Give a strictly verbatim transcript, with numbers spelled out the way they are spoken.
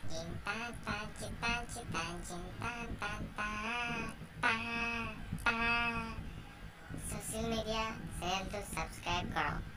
cinta ta cita cita cinta ta ta ta ta. Social media channel to subscribe karo.